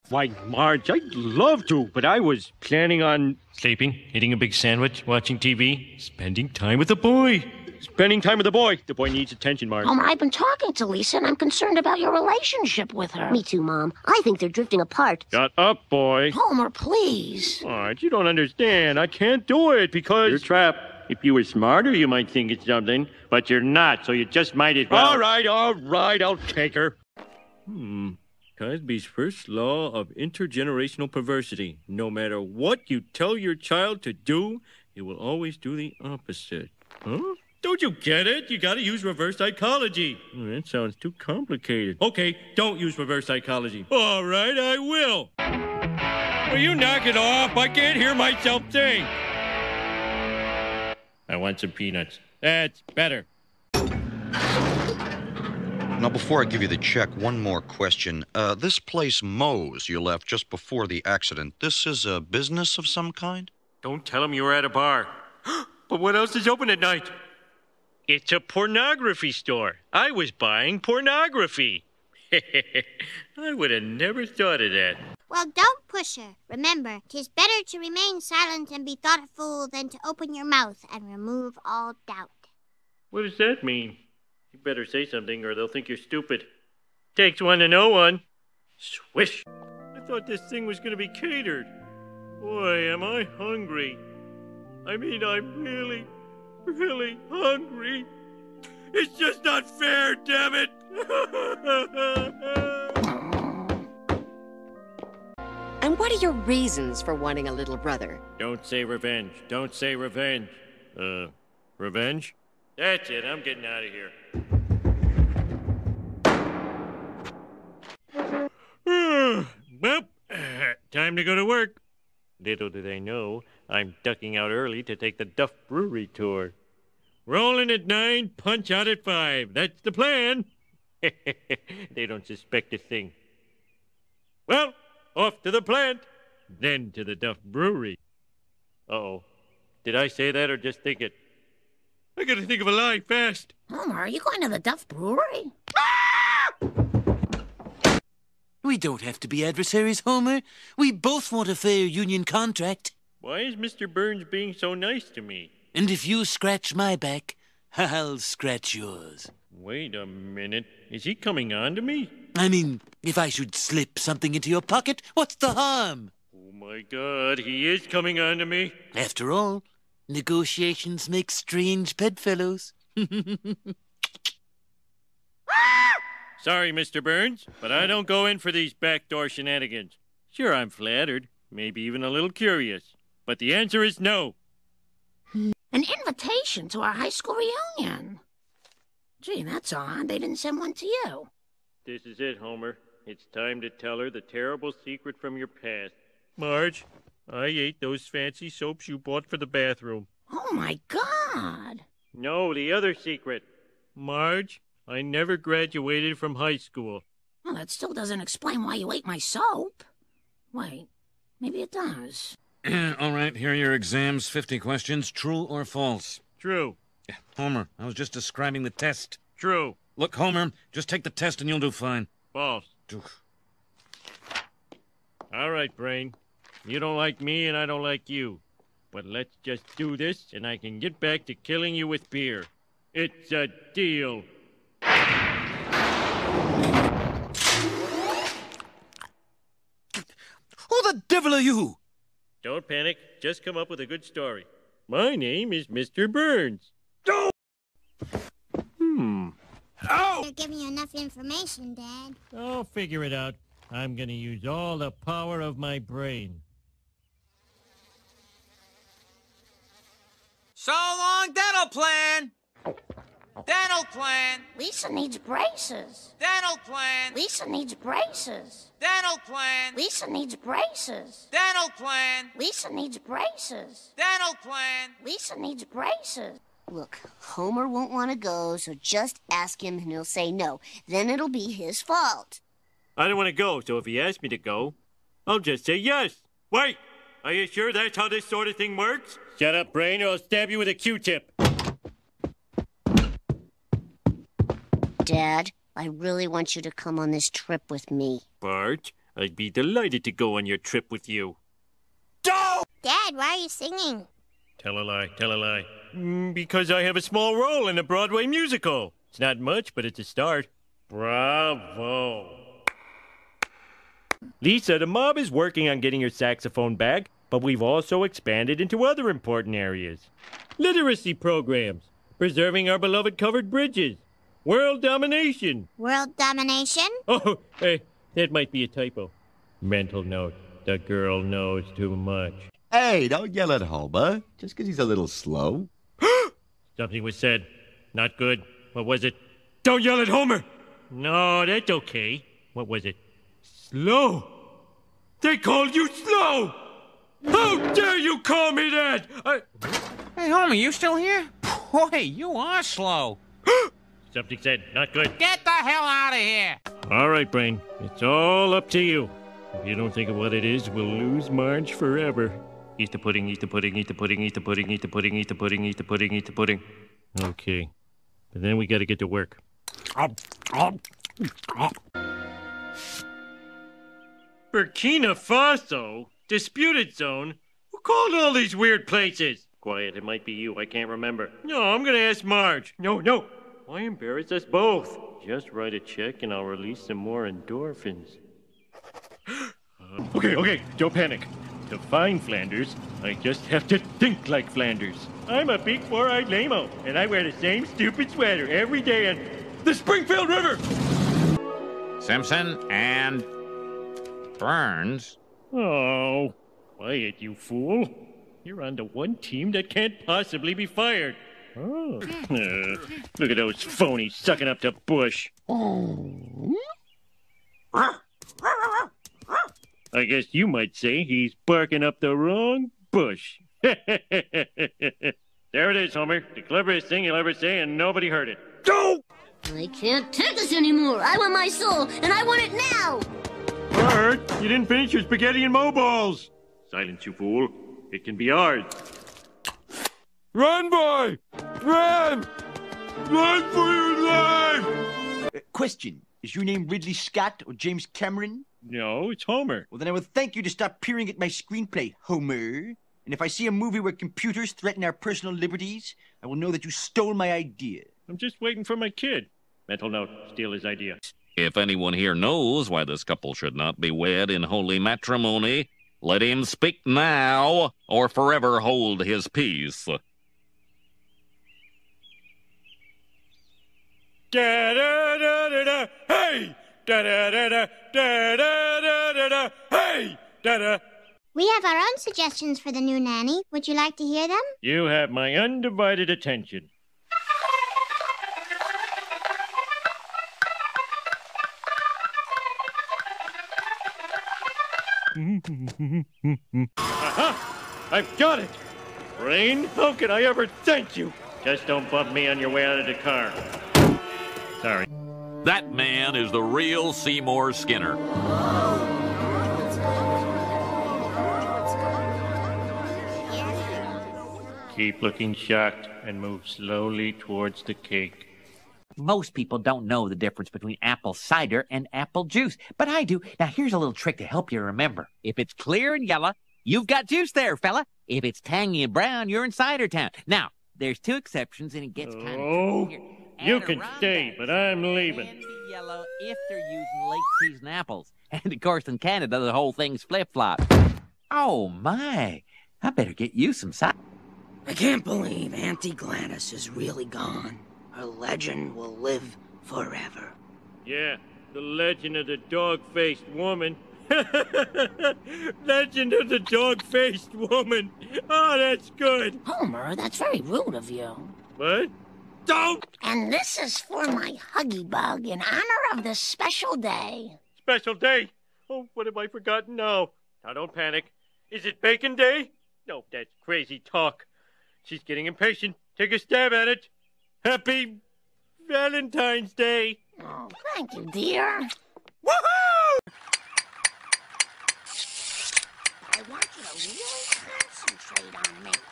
Why, Marge, I'd love to, but I was planning on sleeping, eating a big sandwich, watching TV, spending time with the boy. Spending time with the boy. The boy needs attention, Marge. Homer, I've been talking to Lisa, and I'm concerned about your relationship with her. Me too, Mom. I think they're drifting apart. Shut up, boy. Homer, please. Marge, you don't understand. I can't do it because... You're trapped. If you were smarter, you might think it's something, but you're not, so you just might as well... All right, I'll take her. Cosby's first law of intergenerational perversity. No matter what you tell your child to do, he will always do the opposite. Huh? Don't you get it? You gotta use reverse psychology. That sounds too complicated. Okay, don't use reverse psychology. All right, I will. Will you knock it off? I can't hear myself think. I want some peanuts. That's better. Now, before I give you the check, one more question. This place, Moe's, you left just before the accident, this is a business of some kind? Don't tell him you were at a bar. But what else is open at night? It's a pornography store. I was buying pornography. I would have never thought of that. Well, don't push her. Remember, 'tis better to remain silent and be thought a fool than to open your mouth and remove all doubt. What does that mean? You better say something or they'll think you're stupid. Takes one to know one. Swish. I thought this thing was going to be catered. Boy, am I hungry. I mean, I'm really, really hungry. It's just not fair, damn it. And what are your reasons for wanting a little brother? Don't say revenge. Don't say revenge. Revenge? That's it. I'm getting out of here. Well, time to go to work. Little do they know, I'm ducking out early to take the Duff Brewery tour. Rolling at 9, punch out at 5. That's the plan. They don't suspect a thing. Well, off to the plant, then to the Duff Brewery. Uh-oh. Did I say that or just think it? I gotta think of a lie fast. Homer, are you going to the Duff Brewery? We don't have to be adversaries, Homer. We both want a fair union contract. Why is Mr. Burns being so nice to me? And if you scratch my back, I'll scratch yours. Wait a minute. Is he coming on to me? I mean, if I should slip something into your pocket, what's the harm? Oh, my God. He is coming on to me. After all, negotiations make strange bedfellows. Sorry, Mr. Burns, but I don't go in for these backdoor shenanigans. Sure, I'm flattered, maybe even a little curious, but the answer is no. An invitation to our high school reunion. Gee, that's odd. They didn't send one to you. This is it, Homer. It's time to tell her the terrible secret from your past. Marge, I ate those fancy soaps you bought for the bathroom. Oh, my God. No, the other secret. Marge, I never graduated from high school. Well, that still doesn't explain why you ate my soap. Wait, maybe it does. All right, here are your exams. 50 questions. True or false? True. Homer, I was just describing the test. True. Look, Homer, just take the test and you'll do fine. False. All right, Brain. You don't like me and I don't like you. But let's just do this and I can get back to killing you with beer. It's a deal. Who the devil are you? Don't panic. Just come up with a good story. My name is Mr. Burns. Oh! Oh! They're giving you enough information, Dad. I'll figure it out. I'm gonna use all the power of my brain. So long, dental plan! Dental plan! Lisa needs braces. Dental plan! Lisa needs braces. Dental plan! Lisa needs braces. Dental plan! Lisa needs braces. Dental plan! Lisa needs braces. Look, Homer won't want to go, so just ask him and he'll say no. Then it'll be his fault. I don't want to go, so if he asks me to go, I'll just say yes. Wait! Are you sure that's how this sort of thing works? Shut up, Brain, or I'll stab you with a Q-tip. Dad, I really want you to come on this trip with me. Bart, I'd be delighted to go on your trip with you. Dad, why are you singing? Tell a lie, tell a lie. Because I have a small role in a Broadway musical. It's not much, but it's a start. Bravo. Lisa, the mob is working on getting your saxophone back, but we've also expanded into other important areas. Literacy programs, preserving our beloved covered bridges, world domination. World domination? Oh, hey, that might be a typo. Mental note, the girl knows too much. Hey, don't yell at Homer, just 'cause he's a little slow. Something was said. Not good. What was it? Don't yell at Homer! No, that's okay. What was it? Slow! They called you slow! How dare you call me that? Hey, Homer, you still here? Boy, you are slow. Something said. Not good. Get the hell out of here! All right, Brain. It's all up to you. If you don't think of what it is, we'll lose Marge forever. Eat the pudding, eat the pudding, eat the pudding, eat the pudding, eat the pudding, eat the pudding, eat the pudding, eat the pudding. Okay. But then we gotta get to work. Burkina Faso? Disputed zone? Who called all these weird places? Quiet, it might be you. I can't remember. No, I'm gonna ask Marge. No. Why embarrass us both? Just write a check and I'll release some more endorphins. Okay, don't panic. To find Flanders, I just have to think like Flanders. I'm a big four-eyed lame-o, and I wear the same stupid sweater every day on the Springfield River! Simpson and Burns. Oh, quiet, you fool. You're on the one team that can't possibly be fired. Oh, look at those phonies sucking up to Bush. I guess you might say he's barking up the wrong bush. There it is, Homer. The cleverest thing you'll ever say, and nobody heard it. Go! I can't take this anymore. I want my soul, and I want it now. Bart, you didn't finish your spaghetti and mo balls. Silence, you fool. It can be ours. Run, boy! Run! Run for your life! Question, is your name Ridley Scott or James Cameron? No, it's Homer. Well, then I will thank you to stop peering at my screenplay, Homer. And if I see a movie where computers threaten our personal liberties, I will know that you stole my idea. I'm just waiting for my kid. Mental note, steal his idea. If anyone here knows why this couple should not be wed in holy matrimony, let him speak now or forever hold his peace. Da-da-da-da-da, hey! Da-da-da-da-da-da-da-da, hey! Da-da. We have our own suggestions for the new nanny. Would you like to hear them? You have my undivided attention. Aha! I've got it! Brain, how can I ever thank you? Just don't bump me on your way out of the car. Sorry. That man is the real Seymour Skinner. Keep looking shocked and move slowly towards the cake. Most people don't know the difference between apple cider and apple juice, but I do. Now, here's a little trick to help you remember. If it's clear and yellow, you've got juice there, fella. If it's tangy and brown, you're in cider town. Now, there's two exceptions, and it gets kind of tricky here. You can stay, but I'm leaving. Can be yellow if they're using late-season apples. And, of course, in Canada, the whole thing's flip-flop. Oh, my. I better get you some cider. I can't believe Auntie Gladys is really gone. Her legend will live forever. Yeah, the legend of the dog-faced woman. Legend of the dog-faced woman. Oh, that's good. Homer, that's very rude of you. What? Don't! And this is for my Huggy Bug in honor of this special day. Special day? Oh, what have I forgotten now? Now, don't panic. Is it Bacon Day? No, that's crazy talk. She's getting impatient. Take a stab at it. Happy Valentine's Day. Oh, thank you, dear. Woohoo! I want you to really concentrate on me.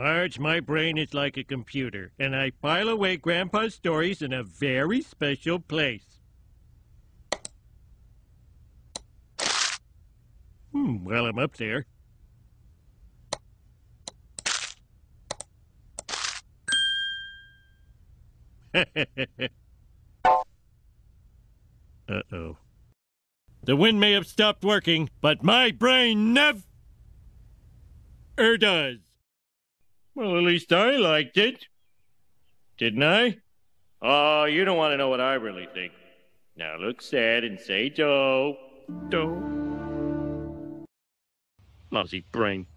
Marge, my brain is like a computer, and I file away Grandpa's stories in a very special place. Well, I'm up there. Uh-oh. The wind may have stopped working, but my brain never does. Well, at least I liked it. Didn't I? Oh, you don't want to know what I really think. Now look sad and say dough. Dough. Lousy brain.